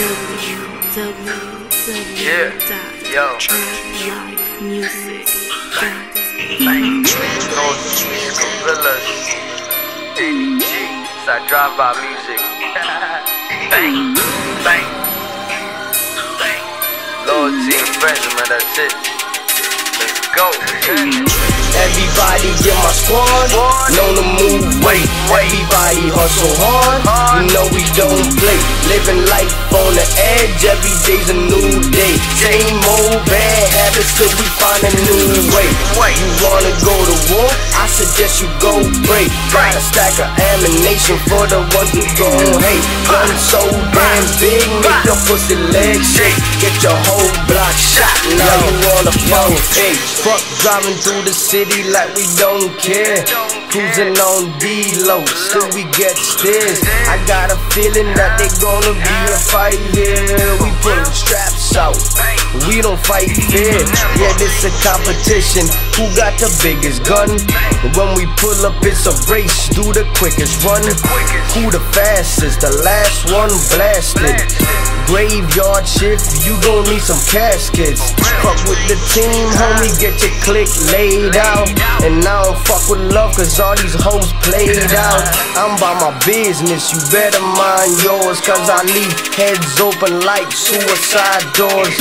Gorillas, ADG, it's that drive-by music. Bang, bang, bang. Loyalty and friends, man, that's it. Let's go. Everybody in my squad know to move weight. Everybody hustle hard, you know we don't play. Living life on the edge, every day's a new day. Same old bad habits till we find a new way. You wanna go to war? I suggest you go pray. Got a stack of ammunition for the ones who gon' hate. Gun so damn big, make your pussy legs shake. Get your whole block shot, now you on the phone page. Fuck driving through the city like we don't care. Cruising on D-Lo, still we get stairs. I got a feeling that they gonna be a fight here. We put straps out, we don't fight fair. Yeah, this a competition, who got the biggest gun? When we pull up it's a race, do the quickest run. Who the fastest, the last one blasted. Graveyard shift, you gon' need some caskets. Fuck with the team, homie, get your click laid out. And I don't fuck with love cause all these hoes played out. I'm by my business, you better mind yours, cause I leave heads open like suicide doors.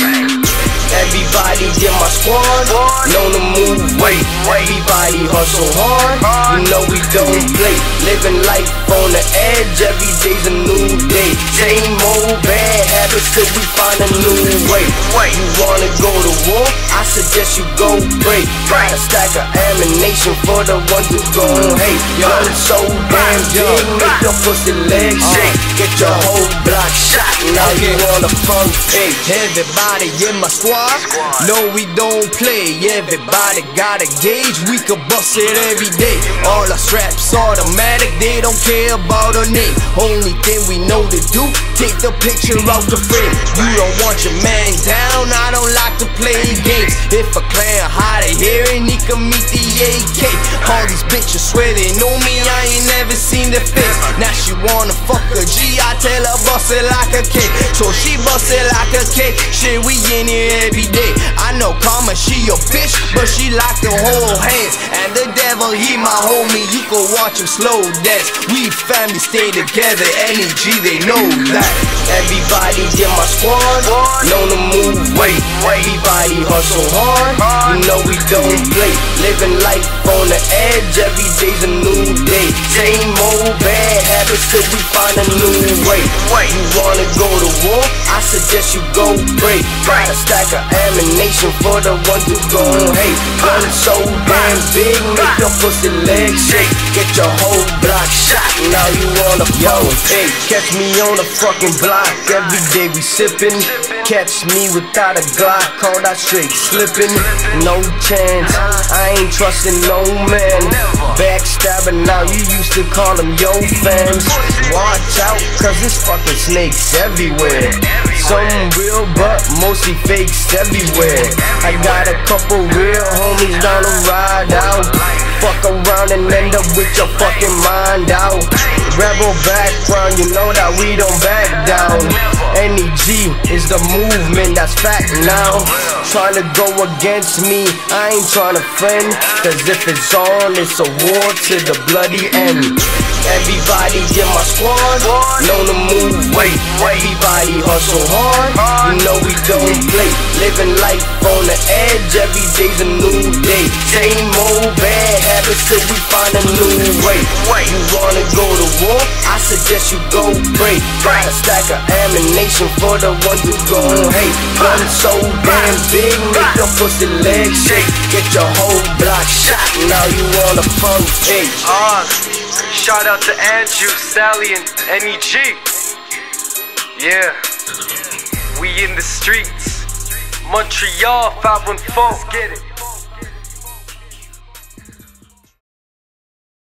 Everybody in my squad know to move weight. Everybody hustle hard, you know we don't play. Living life on the edge, every day's a new day. Same old bad habits till we find a new way. You wanna go to war? I suggest you go pray. Got a stack of ammunition for the ones who gon' hate. Gun so damn big, make your pussy legs shake. Get your whole block shot, now you on the front page. Everybody in my squad, no we don't play. Everybody got a gauge, we can bust it every day. All our straps automatic, they don't care about a name. Only thing we know to do, take the picture out the frame. You don't want your man down, I don't like to play games. If a clan hide a hearing, he can meet the AK. All these bitches swear they know me, I ain't never seen their face. Now she wanna fuck a G, I tell her bust it like a K. So she bust it like a K, shit we in here every day. I know Karma, she a bitch, but she like to hold hands. And the devil, he my homie, you can watch him slow dance. We family stay together, NEG, they know that. Everybody in my squad know to move weight. Everybody hustle hard, you know we don't play. Living life on the edge, every day's a new day. Same old bad habits till we find a new way. You wanna go to war? I suggest you go pray. Got a stack of ammunition for the ones who gon' hate. Gun so damn big, make your pussy legs shake. Get your whole block shot, now you on the phone page. Catch me on the fucking block, every day we sippin'. Catch me without a Glock, call that straight slippin'. No chance, I ain't trusting no man. Backstabbing now, you used to call them yo fans. Watch out, cause there's fucking snakes everywhere. Some real, but mostly fakes everywhere. I got a couple real homies down to ride out. Fuck around and end up with your fucking mind out. Rebel background, you know that we don't back down. NEG is the movement, that's fact now. Trying to go against me, I ain't trying to friend. Cause if it's on, it's a war to the bloody end. Everybody in my squad know to move weight. Everybody hustle hard, you know we don't play. Living life on the edge, every day's a new day. Same old bad habits till we find a new way. You wanna go to war? I suggest you go pray. Got a stack of ammunition for the ones who gon' hate. Gun so damn big, make your pussy legs shake. Get your whole block shot, now you on the front page. Shout out to Andrew, Sally, and NEG. Yeah, we in the streets. Montreal 514. Let's get it.